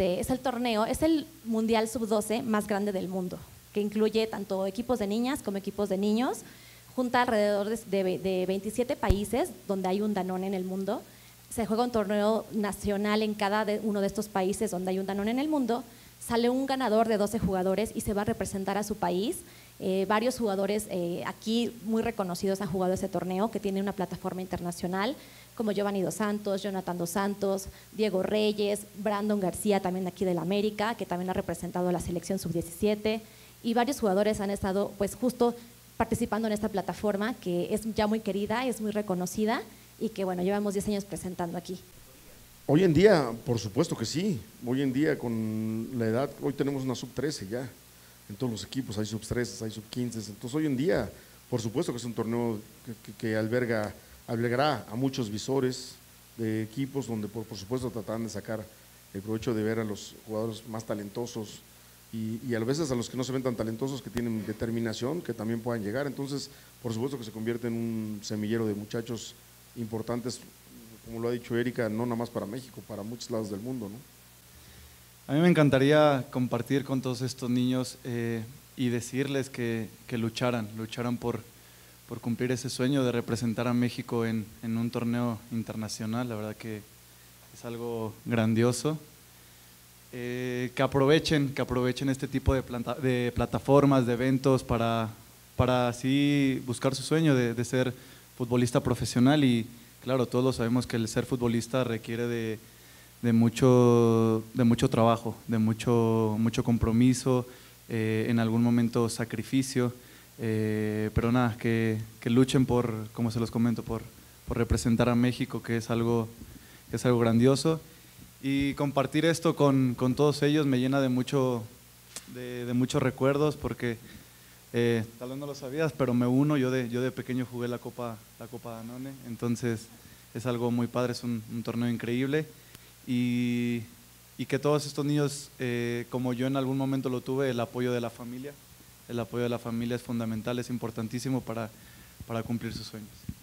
es el torneo, es el Mundial Sub-12 más grande del mundo, que incluye tanto equipos de niñas como equipos de niños, junta alrededor de 27 países donde hay un Danone en el mundo. Se juega un torneo nacional en cada uno de estos países donde hay un Danone en el mundo. Sale un ganador de 12 jugadores y se va a representar a su país. Varios jugadores aquí muy reconocidos han jugado ese torneo, que tiene una plataforma internacional, como Giovanni Dos Santos, Jonathan Dos Santos, Diego Reyes, Brandon García, también aquí del América, que también ha representado a la selección sub-17, y varios jugadores han estado pues justo participando en esta plataforma, que es ya muy querida, es muy reconocida, y que bueno, llevamos 10 años presentando aquí. Hoy en día, por supuesto que sí. Hoy en día, con la edad, hoy tenemos una sub-13 ya. En todos los equipos hay sub-13, hay sub-15. Entonces, hoy en día, por supuesto que es un torneo que albergará a muchos visores de equipos donde, por supuesto, tratarán de sacar el provecho de ver a los jugadores más talentosos y a veces a los que no se ven tan talentosos, que tienen determinación, que también puedan llegar. Entonces, por supuesto que se convierte en un semillero de muchachos importantes, como lo ha dicho Erika, no nada más para México, para muchos lados del mundo, ¿no? A mí me encantaría compartir con todos estos niños y decirles que lucharan por cumplir ese sueño de representar a México en un torneo internacional. La verdad que es algo grandioso. Que aprovechen este tipo de plataformas, de eventos para así buscar su sueño de ser futbolista profesional. Y claro, todos lo sabemos que el ser futbolista requiere de mucho trabajo, de mucho compromiso, en algún momento sacrificio, pero nada, que luchen por, como se los comento, por representar a México, que es algo grandioso. Y compartir esto con todos ellos me llena de muchos recuerdos, porque tal vez no lo sabías, pero me uno, yo de pequeño jugué la Copa Danone, entonces es algo muy padre, es un torneo increíble, y que todos estos niños, como yo en algún momento lo tuve, el apoyo de la familia es fundamental, es importantísimo para cumplir sus sueños.